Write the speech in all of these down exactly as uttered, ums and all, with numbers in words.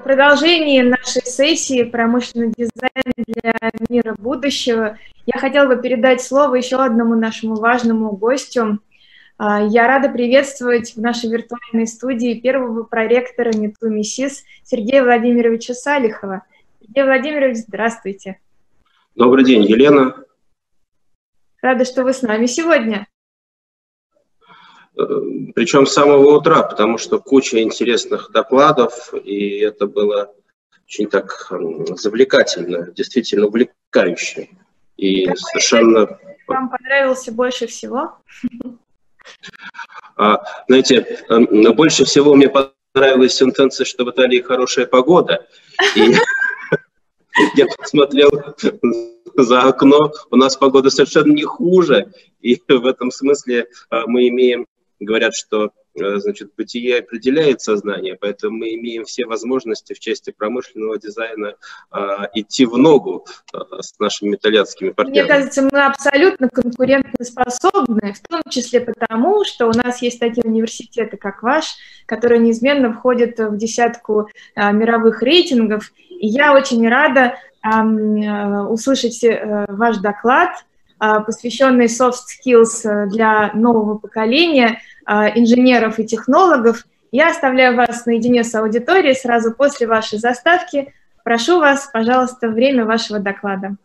продолжении нашей сессии «Промышленный дизайн для мира будущего» я хотела бы передать слово еще одному нашему важному гостю. Я рада приветствовать в нашей виртуальной студии первого проректора МИТУ МИСИС Сергея Владимировича Салихова. Сергей Владимирович, здравствуйте. Добрый день, Елена. Рада, что вы с нами сегодня. Причем с самого утра, потому что куча интересных докладов, и это было очень так завлекательно, действительно увлекающе. И Какой совершенно... вам понравился больше всего? А, знаете, больше всего мне понравилась сентенция, что в Италии хорошая погода. И я посмотрел за окно, у нас погода совершенно не хуже. И в этом смысле мы имеем... Говорят, что, значит, бытие определяет сознание, поэтому мы имеем все возможности в части промышленного дизайна а, идти в ногу а, с нашими итальянскими партнерами. Мне кажется, мы абсолютно конкурентоспособны, в том числе потому, что у нас есть такие университеты, как ваш, которые неизменно входят в десятку а, мировых рейтингов. И я очень рада а, услышать а, ваш доклад, посвященный soft skills для нового поколения инженеров и технологов. Я оставляю вас наедине с аудиторией сразу после вашей заставки. Прошу вас, пожалуйста, время вашего доклада.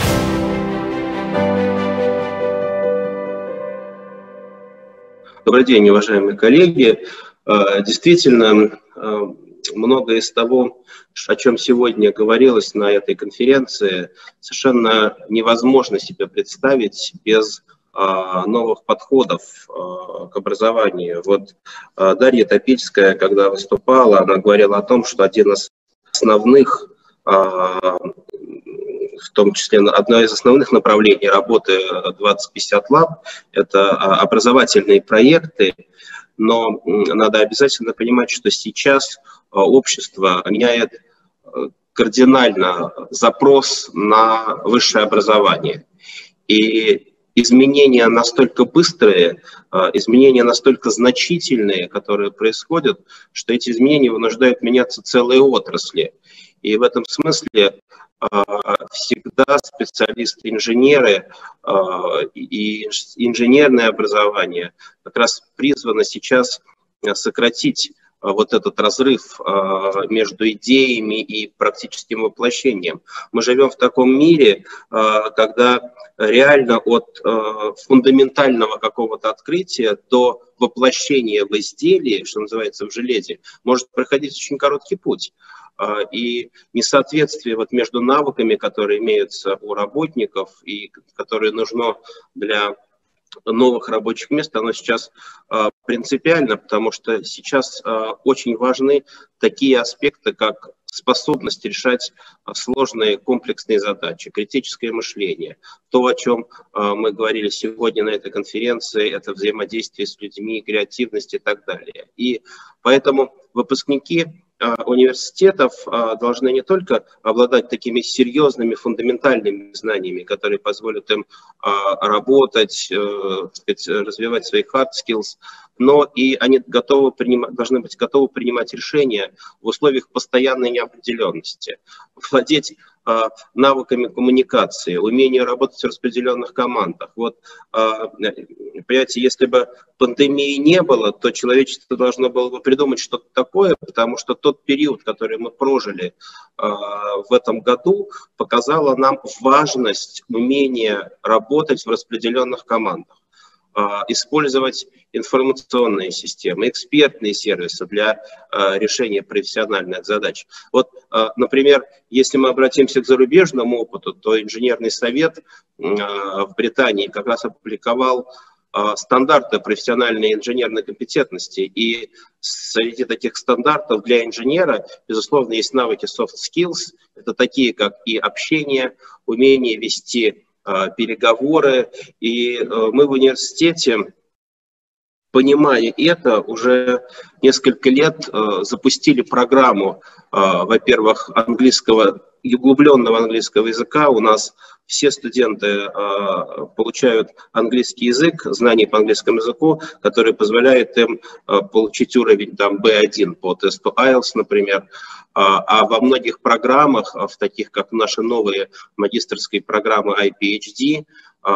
Добрый день, уважаемые коллеги. Действительно, многое из того, о чем сегодня говорилось на этой конференции, совершенно невозможно себе представить без а, новых подходов а, к образованию. Вот а, Дарья Топильская, когда выступала, она говорила о том, что один из основных, а, в том числе одно из основных направлений работы двадцать пятьдесят лаб, это образовательные проекты. Но надо обязательно понимать, что сейчас общество меняет кардинально запрос на высшее образование. И изменения настолько быстрые, изменения настолько значительные, которые происходят, что эти изменения вынуждают меняться целые отрасли. И в этом смысле всегда специалисты-инженеры и инженерное образование как раз призвано сейчас сократить вот этот разрыв между идеями и практическим воплощением. Мы живем в таком мире, когда реально от фундаментального какого-то открытия до воплощения в изделии, что называется, в железе, может проходить очень короткий путь. И несоответствие вот между навыками, которые имеются у работников и которые нужно для новых рабочих мест, оно сейчас э, принципиально, потому что сейчас э, очень важны такие аспекты, как способность решать э, сложные комплексные задачи, критическое мышление. То, о чем э, мы говорили сегодня на этой конференции, это взаимодействие с людьми, креативность и так далее. И поэтому выпускники университетов должны не только обладать такими серьезными фундаментальными знаниями, которые позволят им работать, сказать, развивать свои hard skills, но и они готовы принимать, должны быть готовы принимать решения в условиях постоянной неопределенности, владеть э, навыками коммуникации, умение работать в распределенных командах. Вот, э, понимаете, если бы пандемии не было, то человечество должно было бы придумать что-то такое, потому что тот период, который мы прожили э, в этом году, показал нам важность умения работать в распределенных командах, использовать информационные системы, экспертные сервисы для э, решения профессиональных задач. Вот, э, например, если мы обратимся к зарубежному опыту, то инженерный совет э, в Британии как раз опубликовал э, стандарты профессиональной инженерной компетентности. И среди таких стандартов для инженера, безусловно, есть навыки soft skills. Это такие, как и общение, умение вести переговоры, и мы в университете понимая это, уже несколько лет э, запустили программу, э, во-первых, английского и углубленного английского языка. У нас все студенты э, получают английский язык, знания по английскому языку, которые позволяют им э, получить уровень там, би один по тесту айлтс, например. А, а во многих программах, в таких как наши новые магистерские программы ай пи эйч ди, э,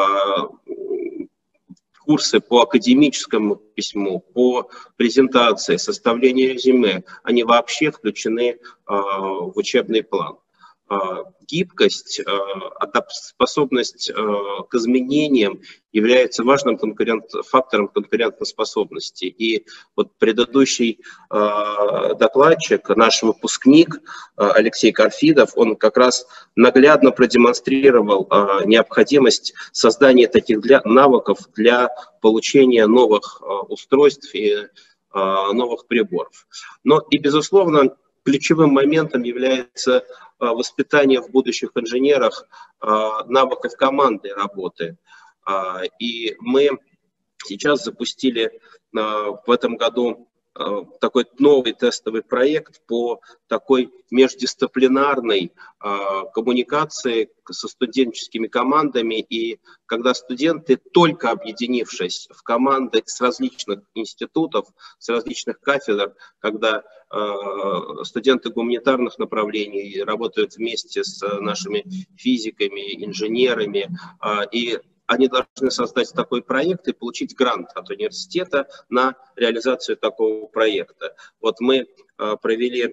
курсы по академическому письму, по презентации, составлению резюме, они вообще включены э, в учебный план. Гибкость, способность к изменениям является важным конкурент, фактором конкурентоспособности. И вот предыдущий докладчик, наш выпускник Алексей Карфидов, он как раз наглядно продемонстрировал необходимость создания таких для, навыков для получения новых устройств и новых приборов. Но и, безусловно, ключевым моментом является воспитание в будущих инженерах навыков командной работы. И мы сейчас запустили в этом году такой новый тестовый проект по такой междисциплинарной коммуникации со студенческими командами. И когда студенты, только объединившись в команды с различных институтов, с различных кафедр, когда студенты гуманитарных направлений работают вместе с нашими физиками, инженерами, и они должны создать такой проект и получить грант от университета на реализацию такого проекта. Вот мы провели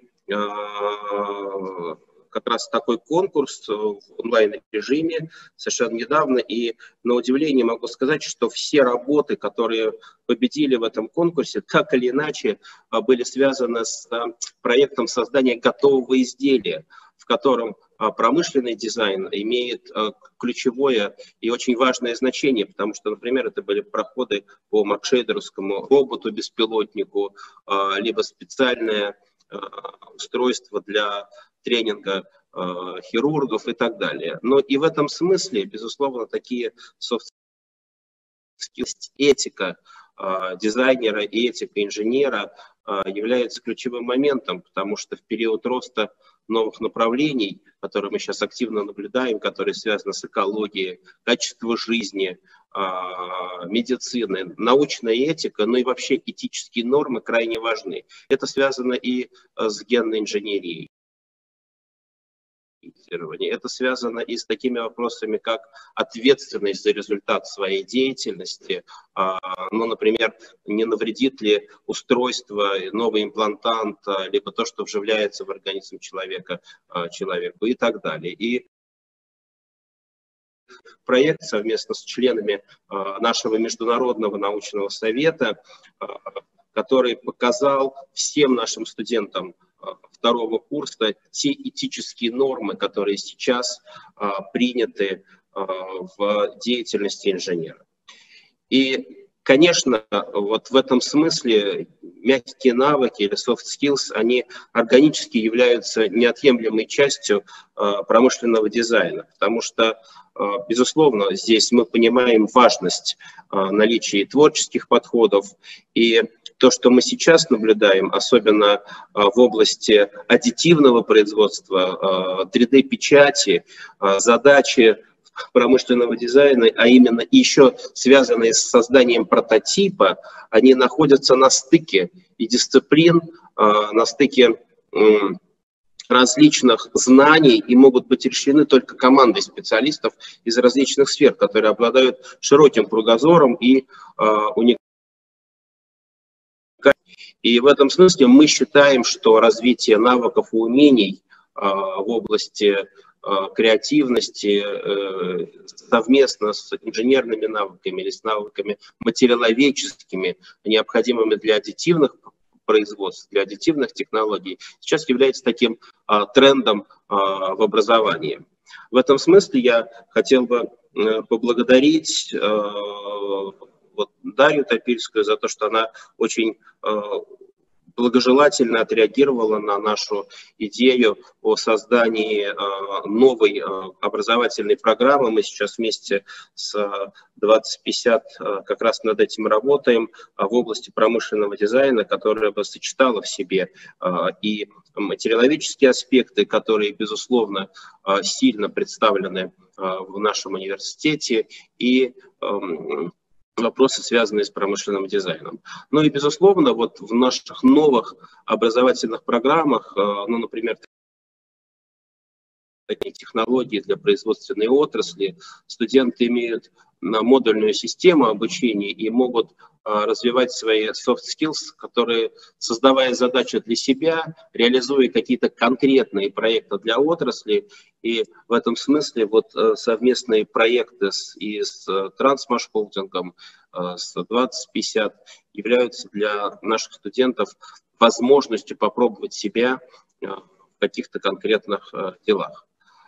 как раз такой конкурс в онлайн-режиме совершенно недавно, и на удивление могу сказать, что все работы, которые победили в этом конкурсе, так или иначе были связаны с проектом создания готового изделия, в котором промышленный дизайн имеет ключевое и очень важное значение, потому что, например, это были проходы по макшейдеровскому роботу-беспилотнику, либо специальное устройство для тренинга хирургов и так далее. Но и в этом смысле, безусловно, такие soft skills, этика дизайнера и этика инженера является ключевым моментом, потому что в период роста новых направлений, которые мы сейчас активно наблюдаем, которые связаны с экологией, качеством жизни, медицины, научная этика, но и вообще этические нормы крайне важны. Это связано и с генной инженерией. Это связано и с такими вопросами, как ответственность за результат своей деятельности. Ну, например, не навредит ли устройство, новый имплантант, либо то, что вживляется в организм человека, человеку и так далее. И проект совместно с членами нашего Международного научного совета, который показал всем нашим студентам второго курса те этические нормы, которые сейчас а, приняты а, в деятельности инженера. И, конечно, вот в этом смысле мягкие навыки или soft skills, они органически являются неотъемлемой частью а, промышленного дизайна, потому что, а, безусловно, здесь мы понимаем важность а, наличия творческих подходов, и то, что мы сейчас наблюдаем, особенно а, в области аддитивного производства, а, три дэ печати, а, задачи промышленного дизайна, а именно еще связанные с созданием прототипа, они находятся на стыке и дисциплин, а, на стыке м, различных знаний и могут быть решены только командой специалистов из различных сфер, которые обладают широким кругозором и а, уникальным. И в этом смысле мы считаем, что развитие навыков и умений а, в области а, креативности а, совместно с инженерными навыками или с навыками материаловедческими, необходимыми для аддитивных производств, для аддитивных технологий, сейчас является таким а, трендом а, в образовании. В этом смысле я хотел бы а, поблагодарить а, вот Дарью Топильскую за то, что она очень э, благожелательно отреагировала на нашу идею о создании новой образовательной программы. Мы сейчас вместе с двадцать пятьдесят как раз над этим работаем в области промышленного дизайна, которая бы сочетала в себе и материаловедческие аспекты, которые, безусловно, сильно представлены в нашем университете, и вопросы, связанные с промышленным дизайном. Ну и, безусловно, вот в наших новых образовательных программах, ну, например, такие технологии для производственной отрасли, студенты имеют модульную систему обучения и могут развивать свои soft skills, которые, создавая задачи для себя, реализуя какие-то конкретные проекты для отрасли. И в этом смысле вот совместные проекты с, и с Трансмашхолдингом, с двадцать пятьдесят являются для наших студентов возможностью попробовать себя в каких-то конкретных делах.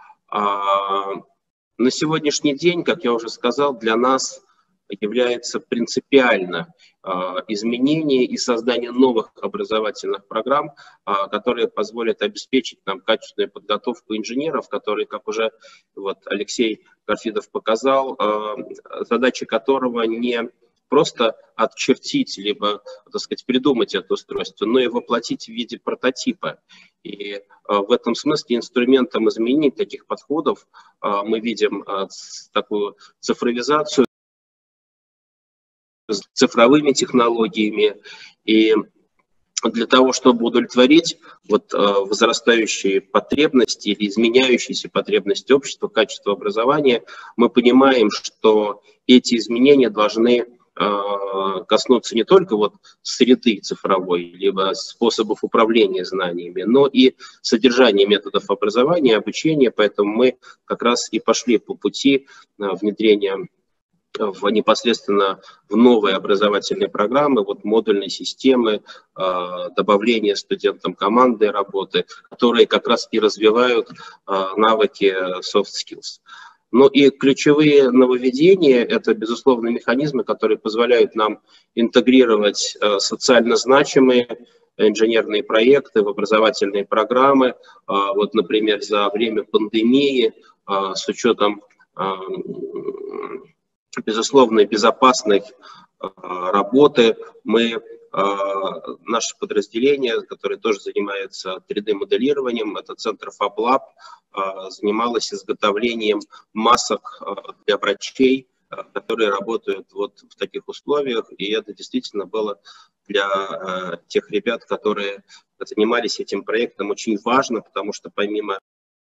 На сегодняшний день, как я уже сказал, для нас является принципиально э, изменение и создание новых образовательных программ, э, которые позволят обеспечить нам качественную подготовку инженеров, которые, как уже вот Алексей Карфидов показал, э, задача которого не просто отчертить, либо, так сказать, придумать это устройство, но и воплотить в виде прототипа. И э, в этом смысле инструментом изменений таких подходов э, мы видим э, такую цифровизацию, с цифровыми технологиями, и для того, чтобы удовлетворить вот, э, возрастающие потребности или изменяющиеся потребности общества, качества образования, мы понимаем, что эти изменения должны э, коснуться не только вот среды цифровой, либо способов управления знаниями, но и содержания методов образования, обучения, поэтому мы как раз и пошли по пути э, внедрения в непосредственно в новые образовательные программы, вот модульные системы, э, добавления студентам командной работы, которые как раз и развивают э, навыки soft skills. Ну и ключевые нововведения – это, безусловно, механизмы, которые позволяют нам интегрировать э, социально значимые инженерные проекты в образовательные программы. Э, вот, например, за время пандемии э, с учетом э, безусловно, безопасной э, работы мы, э, наше подразделение, которое тоже занимается три дэ моделированием, это Центр FabLab, э, занималось изготовлением масок э, для врачей, э, которые работают вот в таких условиях, и это действительно было для э, тех ребят, которые занимались этим проектом, очень важно, потому что помимо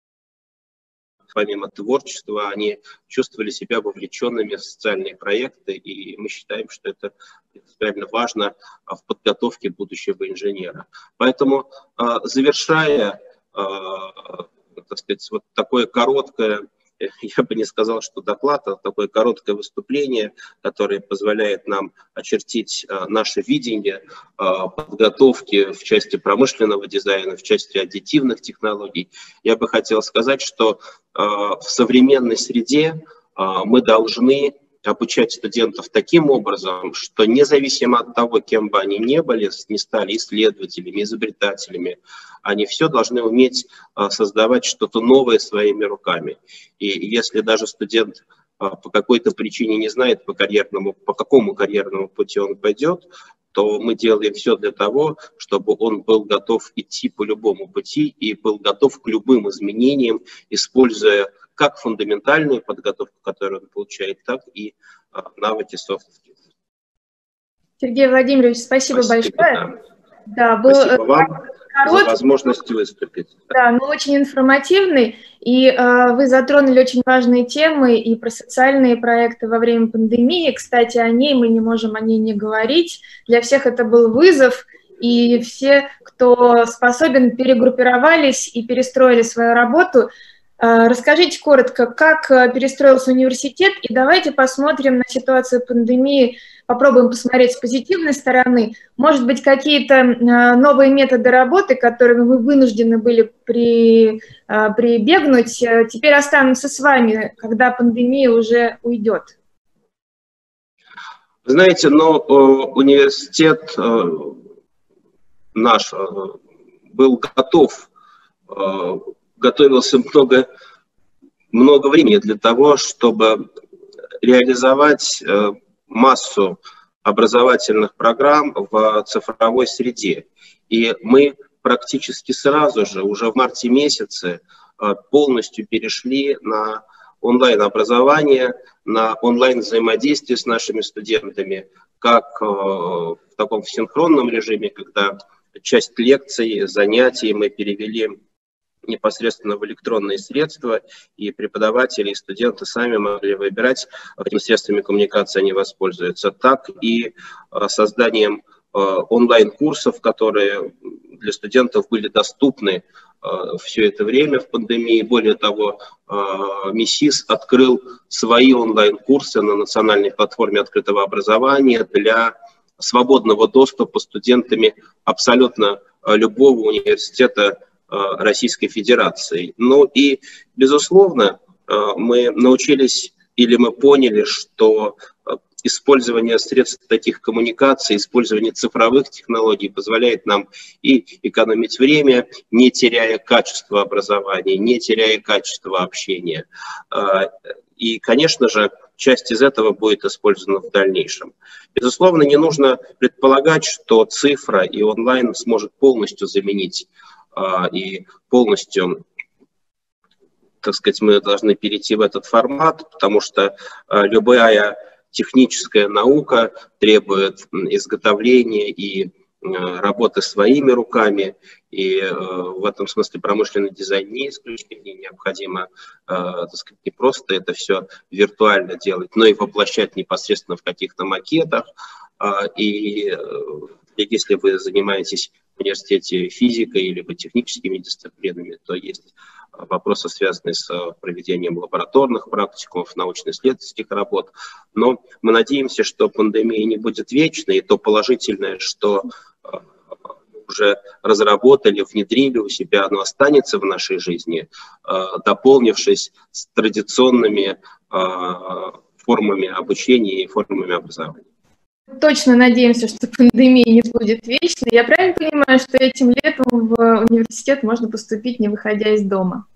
Помимо творчества, они чувствовали себя вовлеченными в социальные проекты, и мы считаем, что это принципиально важно в подготовке будущего инженера. Поэтому, завершая, так сказать, вот такое короткое, я бы не сказал, что доклад, а такое короткое выступление, которое позволяет нам очертить наше видение подготовки в части промышленного дизайна, в части аддитивных технологий. Я бы хотел сказать, что в современной среде мы должны обучать студентов таким образом, что независимо от того, кем бы они ни были, не стали исследователями, изобретателями, они все должны уметь создавать что-то новое своими руками. И если даже студент по какой-то причине не знает, по карьерному, по какому карьерному пути он пойдет, то мы делаем все для того, чтобы он был готов идти по любому пути и был готов к любым изменениям, используя как фундаментальную подготовку, которую он получает, так и а, навыки soft skills. Сергей Владимирович, спасибо, спасибо большое. Да, да был спасибо вам короткий, за возможность выступить. Да, но очень информативный, и э, вы затронули очень важные темы и про социальные проекты во время пандемии. Кстати, о ней мы не можем о ней не говорить. Для всех это был вызов, и все, кто способен, перегруппировались и перестроили свою работу. Расскажите коротко, как перестроился университет, и давайте посмотрим на ситуацию пандемии, попробуем посмотреть с позитивной стороны. Может быть, какие-то новые методы работы, к которым вы вынуждены были при, прибегнуть, теперь останутся с вами, когда пандемия уже уйдет. Знаете, но университет наш был готов, готовился много, много времени для того, чтобы реализовать массу образовательных программ в цифровой среде. И мы практически сразу же, уже в марте месяце, полностью перешли на онлайн-образование, на онлайн-взаимодействие с нашими студентами, как в таком синхронном режиме, когда часть лекций, занятий мы перевели непосредственно в электронные средства, и преподаватели, и студенты сами могли выбирать, какими средствами коммуникации они воспользуются, так и созданием онлайн-курсов, которые для студентов были доступны все это время в пандемии. Более того, МИСИС открыл свои онлайн-курсы на национальной платформе открытого образования для свободного доступа студентами абсолютно любого университета Российской Федерации. Ну и, безусловно, мы научились или мы поняли, что использование средств таких коммуникаций, использование цифровых технологий позволяет нам и экономить время, не теряя качество образования, не теряя качество общения. И, конечно же, часть из этого будет использована в дальнейшем. Безусловно, не нужно предполагать, что цифра и онлайн сможет полностью заменить и полностью, так сказать, мы должны перейти в этот формат, потому что любая техническая наука требует изготовления и работы своими руками, и в этом смысле промышленный дизайн не исключение, необходимо, так сказать, не просто это все виртуально делать, но и воплощать непосредственно в каких-то макетах. И если вы занимаетесь в университете физикой или техническими дисциплинами, то есть вопросы, связанные с проведением лабораторных практикумов, научно-исследовательских работ. Но мы надеемся, что пандемия не будет вечной, и то положительное, что уже разработали, внедрили у себя, оно останется в нашей жизни, дополнившись с традиционными формами обучения и формами образования. Точно надеемся, что пандемия не будет вечной. Я правильно понимаю, что этим летом в университет можно поступить, не выходя из дома?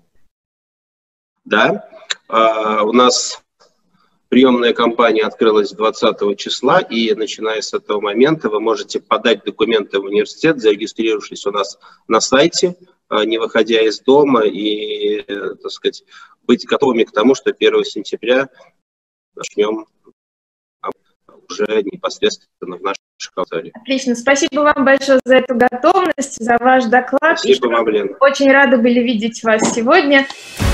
Да, у нас приемная кампания открылась двадцатого числа, и начиная с этого момента вы можете подать документы в университет, зарегистрировавшись у нас на сайте, не выходя из дома, и, так сказать, быть готовыми к тому, что первого сентября начнем уже непосредственно в нашей аудитории. Отлично. Спасибо вам большое за эту готовность, за ваш доклад. Спасибо вам, Лена. Очень рады были видеть вас сегодня.